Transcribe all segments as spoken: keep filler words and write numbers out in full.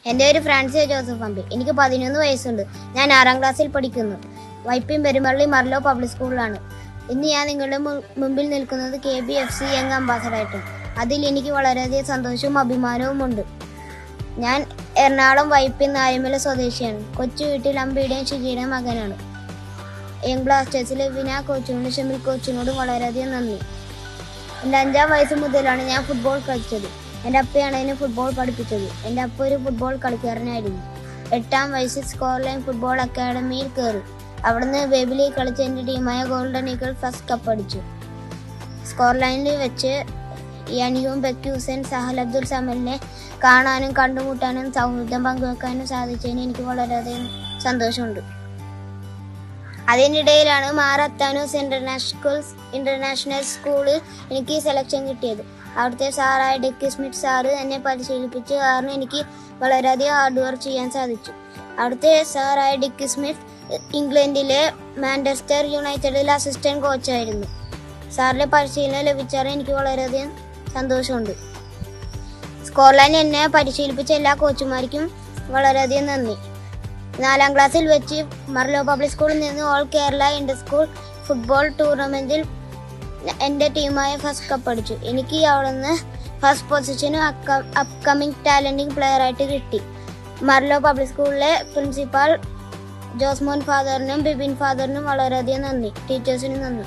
എൻ്റെ പേര് ഫ്രാൻസിയ ജോസഫ് അമ്പിൽ. എനിക്ക് പതിനൊന്ന് വയസ്സുണ്ട്. ഞാൻ ആറാം ക്ലാസ്സിൽ പഠിക്കുന്നു. വൈപ്പിൻ പെരുമള്ളി മർലോ പബ്ലിക് സ്കൂളിലാണ്. ഇന്ന് ഞാൻ നിങ്ങളുടെ മുമ്പിൽ നിൽക്കുന്നത് K B F C young അംബാസഡറായിട്ടും. അതിൽ എനിക്ക് വളരെയധികം സന്തോഷവും അഭിമാനവും ഉണ്ട്. ഞാൻ എറണാകുളം വൈപ്പിൻ നായമല സ്വദേശിയാണ്. കൊച്ചു വീട്ടിൽ അമ്പിയുടെയും ഷിജിയുടെയും മകനാണ്. യങ് ബ്ലാസ്റ്റേഴ്സിലെ വിന കോച്ചിനോടും ഷമിൽ കോച്ചിനോടും വളരെയധികം നന്ദി. എൻ്റെ അഞ്ചാം വയസ്സ് മുതലാണ് ഞാൻ ഫുട്ബോൾ കളിച്ചത്. എൻ്റെ അപ്പയാണ് എന്നെ ഫുട്ബോൾ പഠിപ്പിച്ചത്. എൻ്റെ അപ്പ ഒരു ഫുട്ബോൾ കളിക്കാരനായിരുന്നു. എട്ടാം വയസ്സിൽ സ്കോർലൈൻ ഫുട്ബോൾ അക്കാഡമിയിൽ കയറി. അവിടുന്ന് ബേബിലി കളിച്ച് എൻ്റെ ടീമായ ഗോൾഡൻ ഈഗിൾ ഫസ്റ്റ് കപ്പ് അടിച്ചു. സ്കോർലൈനിൽ വെച്ച് യാനിയും ബക്യൂസൻ സഹൽ അബ്ദുൽ സമലിനെ കാണാനും കണ്ടുമുട്ടാനും സൗഹൃദം പങ്കുവെക്കാനും സാധിച്ചതിന് എനിക്ക് വളരെയധികം സന്തോഷമുണ്ട്. അതിനിടയിലാണ് മാറത്താനൂസ് ഇന്റർനാഷണൽ ഇന്റർനാഷണൽ സ്കൂളിൽ എനിക്ക് സെലക്ഷൻ കിട്ടിയത്. അവിടുത്തെ സാറായ ഡിക്കി സ്മിത്ത് സാറ് എന്നെ പരിശീലിപ്പിച്ച് കാരണം എനിക്ക് വളരെയധികം ഹാർഡ് വർക്ക് ചെയ്യാൻ സാധിച്ചു. അവിടുത്തെ സാറായ ഡിക്കി സ്മിത്ത് ഇംഗ്ലണ്ടിലെ മാഞ്ചസ്റ്റർ യുണൈറ്റഡിലെ അസിസ്റ്റന്റ് കോച്ചായിരുന്നു. സാറിന്റെ പരിശീലനം ലഭിച്ചാൽ എനിക്ക് വളരെയധികം സന്തോഷമുണ്ട്. സ്കോർലൈൻ എന്നെ പരിശീലിപ്പിച്ച എല്ലാ കോച്ചുമാർക്കും വളരെയധികം നന്ദി. നാലാം ക്ലാസ്സിൽ വെച്ച് മർലോ പബ്ലിക് സ്കൂളിൽ നിന്ന് all Kerala inter school football ടൂർണമെന്റിൽ എൻ്റെ ടീമായ ഫസ്റ്റ് കപ്പ് അടിച്ചു. എനിക്ക് അവിടുന്ന് ഫസ്റ്റ് പൊസിഷനും അപ്കമിങ് ടാലന്റിംഗ് പ്ലെയർ ആയിട്ട് കിട്ടി. മർലോ പബ്ലിക് സ്കൂളിലെ പ്രിൻസിപ്പാൾ ജോസ്മോൻ ഫാദറിനും ബിബിൻ ഫാദറിനും വളരെയധികം നന്ദി. ടീച്ചേഴ്സിനും നന്ദി.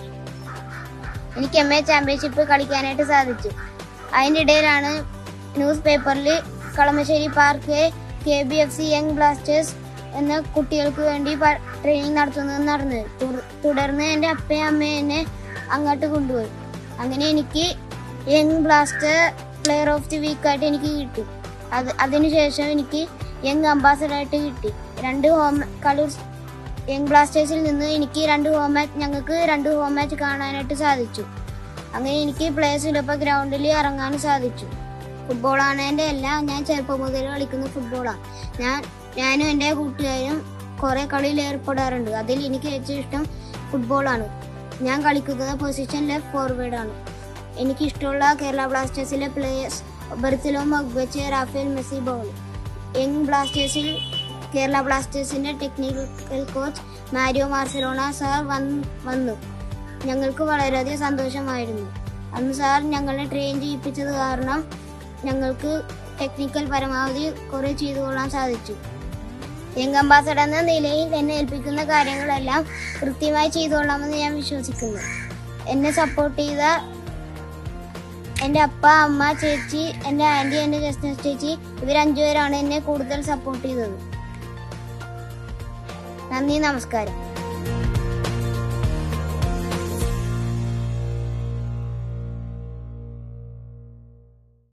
എനിക്ക് എം എ ചാമ്പ്യൻഷിപ്പ് കളിക്കാനായിട്ട് സാധിച്ചു. അതിൻ്റെ ഇടയിലാണ് ന്യൂസ് പേപ്പറിൽ Kalamassery park K B F C young ബ്ലാസ്റ്റേഴ്സ് എന്ന കുട്ടികൾക്ക് വേണ്ടി ട്രെയിനിങ് നടത്തുന്നത് നടന്നത്. തുടർന്ന് എൻ്റെ അപ്പയും അമ്മയും എന്നെ അങ്ങോട്ട് കൊണ്ടുപോയി. അങ്ങനെ എനിക്ക് young blaster player of the week ആയിട്ട് എനിക്ക് കിട്ടി. അത് അതിനുശേഷം എനിക്ക് യങ് അംബാസഡറായിട്ട് കിട്ടി. രണ്ട് ഹോം കളി യങ് ബ്ലാസ്റ്റേഴ്സിൽ നിന്ന് എനിക്ക് രണ്ട് ഹോം മാച്ച് ഞങ്ങൾക്ക് രണ്ട് ഹോം മാച്ച് കാണാനായിട്ട് സാധിച്ചു. അങ്ങനെ എനിക്ക് പ്ലേയേഴ്സിനൊപ്പം ഗ്രൗണ്ടിൽ ഇറങ്ങാനും സാധിച്ചു. ഫുട്ബോളാണ് എൻ്റെ എല്ലാം. ഞാൻ ചെറുപ്പം മുതൽ കളിക്കുന്ന ഫുട്ബോളാണ്. ഞാൻ ഞാനും എൻ്റെ കൂട്ടുകാരും കുറേ കളിയിൽ ഏർപ്പെടാറുണ്ട്. അതിൽ എനിക്ക് ഏറ്റവും ഇഷ്ടം ഫുട്ബോളാണ്. ഞാൻ കളിക്കുന്നത് പൊസിഷൻ ലെഫ്റ്റ് ഫോർവേഡ് ആണ്. എനിക്കിഷ്ടമുള്ള കേരള ബ്ലാസ്റ്റേഴ്സിലെ പ്ലേയേഴ്സ് ബെർസിലോ മഗ്ബച്ച്, റാഫേൽ മെസ്സി, ബോൾ. യങ് ബ്ലാസ്റ്റേഴ്സിൽ കേരള ബ്ലാസ്റ്റേഴ്സിന്റെ ടെക്നിക്കൽ കോച്ച് മാരിയോ മാർസലോണ സാർ വന്നു. ഞങ്ങൾക്ക് വളരെയധികം സന്തോഷമായിരുന്നു. അന്ന് സാർ ഞങ്ങളെ ട്രെയിൻ ചെയ്യിപ്പിച്ചത് കാരണം ഞങ്ങൾക്ക് ടെക്നിക്കൽ പരമാവധി കുറെ ചെയ്തു കൊള്ളാൻ സാധിച്ചു. യങ് അംബാസഡർ എന്ന നിലയിൽ എന്നെ ഏൽപ്പിക്കുന്ന കാര്യങ്ങളെല്ലാം കൃത്യമായി ചെയ്തുകൊള്ളാമെന്ന് ഞാൻ വിശ്വസിക്കുന്നു. എന്നെ സപ്പോർട്ട് ചെയ്ത എൻ്റെ അപ്പ, അമ്മ, ചേച്ചി, എൻ്റെ ആൻറ്റി, എൻ്റെ ജസ്റ്റിസ് ചേച്ചി, ഇവർ അഞ്ചുപേരാണ് എന്നെ കൂടുതൽ സപ്പോർട്ട് ചെയ്തത്. നന്ദി, നമസ്കാരം.